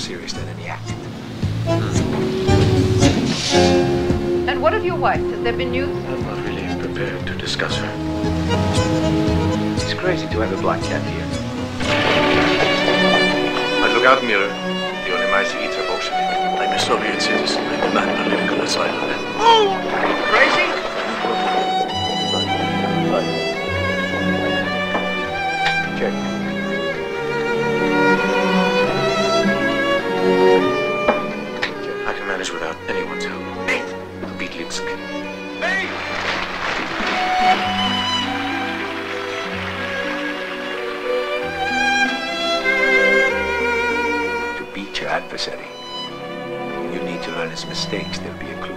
serious than any act. And what of your wife? Has there been news? I'm not really prepared to discuss her. It's crazy to have a black cat here. But look out, Mirror. The only mice he eats are Bolshevik. I'm a Soviet citizen. I demand political asylum. Oh! Crazy? Check. I can manage without anyone's help. Hey! To beat Lipsk. Hey! To beat your adversary, you need to learn his mistakes. There'll be a clue.